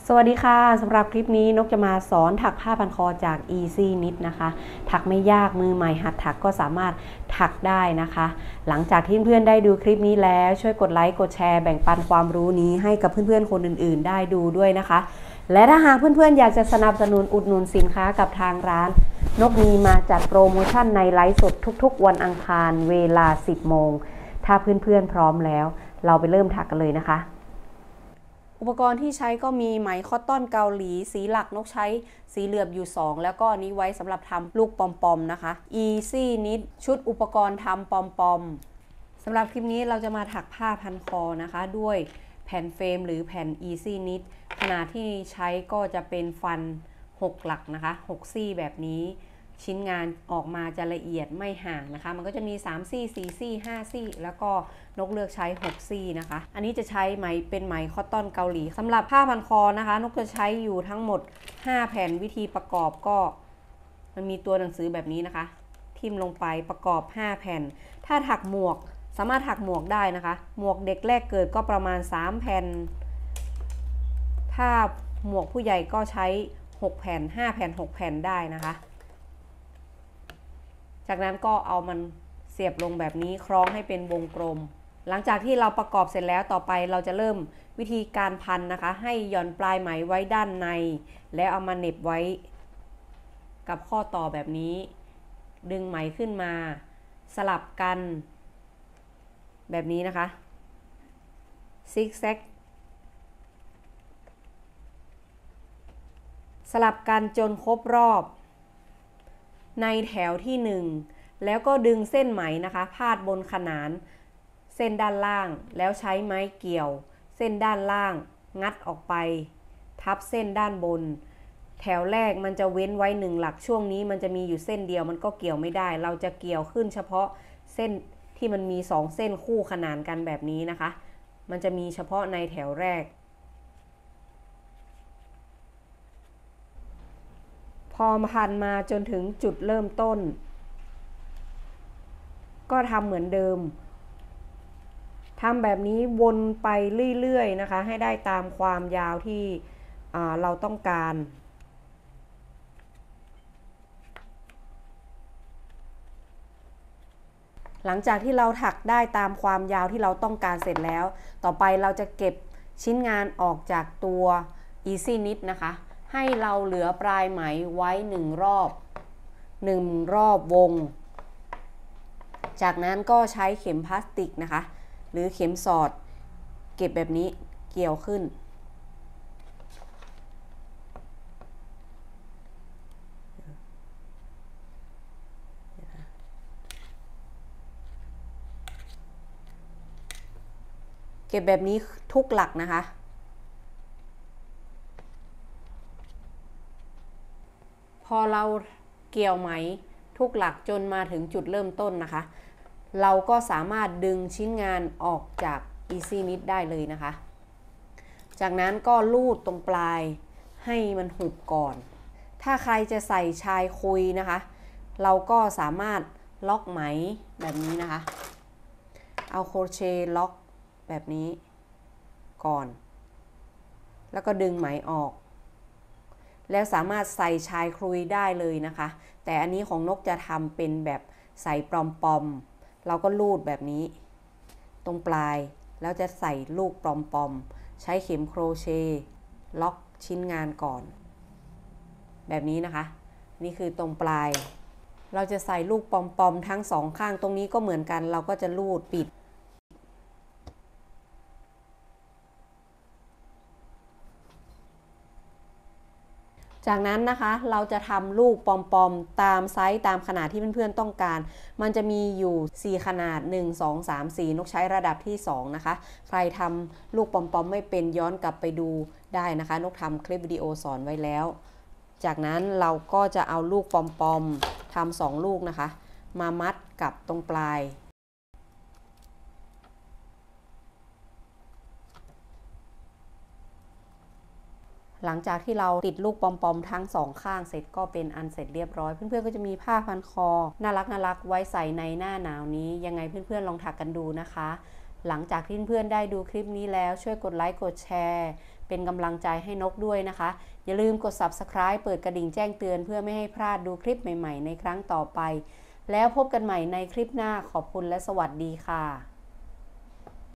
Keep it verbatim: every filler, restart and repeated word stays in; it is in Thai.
สวัสดีค่ะสำหรับคลิปนี้นกจะมาสอนถักผ้าพันคอจาก Easy Knit นะคะถักไม่ยากมือใหม่หัดถักก็สามารถถักได้นะคะ หลังจากที่เพื่อนได้ดูคลิปนี้แล้วช่วยกดไลค์กดแชร์แบ่งปันความรู้นี้ให้กับเพื่อนๆคนอื่นๆได้ดูด้วยนะคะและถ้าหากเพื่อนๆอยากจะสนับสนุนอุดหนุนสินค้ากับทางร้านนกมีมาจัดโปรโมชั่นในไลฟ์สดทุกๆวันอังคารเวลา สิบโมงถ้าเพื่อนๆพร้อมแล้วเราไปเริ่มถักกันเลยนะคะอุปกรณ์ที่ใช้ก็มีไหมคอตตอนเกาหลีสีหลักนกใช้สีเหลือบอยู่สองแล้วก็นี้ไว้สำหรับทำลูกปอมๆนะคะ Easy Knit ชุดอุปกรณ์ทำปอมๆสำหรับคลิปนี้เราจะมาถักผ้าพันคอนะคะด้วยแผ่นเฟรมหรือแผ่น Easy Knit ขนาดที่ใช้ก็จะเป็นฟันหกหลักนะคะหกซี่แบบนี้ชิ้นงานออกมาจะละเอียดไม่ห่างนะคะมันก็จะมีสามซี่สี่ซี่ห้าซี่แล้วก็นกเลือกใช้หกซี่นะคะอันนี้จะใช้ไหมเป็นไหมคอตตอนเกาหลีสำหรับผ้าพันคอนะคะนกจะใช้อยู่ทั้งหมดห้าแผ่นวิธีประกอบก็มันมีตัวหนังสือแบบนี้นะคะทิ่มลงไปประกอบห้าแผ่นถ้าถักหมวกสามารถถักหมวกได้นะคะหมวกเด็กแรกเกิดก็ประมาณสามแผ่นถ้าหมวกผู้ใหญ่ก็ใช้หกแผ่นห้าแผ่นหกแผ่นได้นะคะจากนั้นก็เอามันเสียบลงแบบนี้คล้องให้เป็นวงกลมหลังจากที่เราประกอบเสร็จแล้วต่อไปเราจะเริ่มวิธีการพันนะคะให้หย่อนปลายไหมไว้ด้านในแล้วเอามาเหน็บไว้กับข้อต่อแบบนี้ดึงไหมขึ้นมาสลับกันแบบนี้นะคะซิกแซกสลับกันจนครบรอบในแถวที่หนึ่งแล้วก็ดึงเส้นไหมนะคะพาดบนขนานเส้นด้านล่างแล้วใช้ไม้เกี่ยวเส้นด้านล่างงัดออกไปทับเส้นด้านบนแถวแรกมันจะเว้นไว้หนึ่งหลักช่วงนี้มันจะมีอยู่เส้นเดียวมันก็เกี่ยวไม่ได้เราจะเกี่ยวขึ้นเฉพาะเส้นที่มันมีสองเส้นคู่ขนานกันแบบนี้นะคะมันจะมีเฉพาะในแถวแรกพอพันมาจนถึงจุดเริ่มต้นก็ทำเหมือนเดิมทำแบบนี้วนไปเรื่อยๆนะคะให้ได้ตามความยาวที่เราต้องการหลังจากที่เราถักได้ตามความยาวที่เราต้องการเสร็จแล้วต่อไปเราจะเก็บชิ้นงานออกจากตัว Easy Knit นะคะให้เราเหลือปลายไหมไว้หนึ่งรอบหนึ่งรอบวงจากนั้นก็ใช้เข็มพลาสติกนะคะหรือเข็มสอดเก็บแบบนี้เกี่ยวขึ้นเก็บแบบนี้ทุกหลักนะคะพอเราเกี่ยวไหมทุกหลักจนมาถึงจุดเริ่มต้นนะคะเราก็สามารถดึงชิ้นงานออกจาก Easy Knit ได้เลยนะคะจากนั้นก็ลูดตรงปลายให้มันหุบก่อนถ้าใครจะใส่ชายคุยนะคะเราก็สามารถล็อกไหมแบบนี้นะคะเอาโครเชต์ล็อกแบบนี้ก่อนแล้วก็ดึงไหมออกแล้วสามารถใส่ชายคลุยได้เลยนะคะแต่อันนี้ของนกจะทำเป็นแบบใส่ปลอมๆเราก็ลูดแบบนี้ตรงปลายแล้วจะใส่ลูกปลอมๆใช้เข็มโครเชต์ล็อกชิ้นงานก่อนแบบนี้นะคะนี่คือตรงปลายเราจะใส่ลูกปลอมๆทั้งสองข้างตรงนี้ก็เหมือนกันเราก็จะลูดปิดจากนั้นนะคะเราจะทำลูกปอมๆตามไซส์ตามขนาดที่เพื่อนๆต้องการมันจะมีอยู่สี่ขนาดหนึ่ง สอง สาม สี่นกใช้ระดับที่สองนะคะใครทำลูกปอมๆไม่เป็นย้อนกลับไปดูได้นะคะนกทำคลิปวิดีโอสอนไว้แล้วจากนั้นเราก็จะเอาลูกปอมๆทำสองลูกนะคะมามัดกับตรงปลายหลังจากที่เราติดลูกปอมๆทั้งสองข้างเสร็จก็เป็นอันเสร็จเรียบร้อยเพื่อนๆก็จะมีผ้าพันคอน่ารักน่ารักไว้ใส่ในหน้าหนาวนี้ยังไงเพื่อนๆลองถักกันดูนะคะ หลังจากที่เพื่อนๆได้ดูคลิปนี้แล้วช่วยกดไลค์กดแชร์เป็นกำลังใจให้นกด้วยนะคะอย่าลืมกด ซับสไครบ์ เปิดกระดิ่งแจ้งเตือนเพื่อไม่ให้พลาดดูคลิปใหม่ๆในครั้งต่อไปแล้วพบกันใหม่ในคลิปหน้าขอบคุณและสวัสดีค่ะ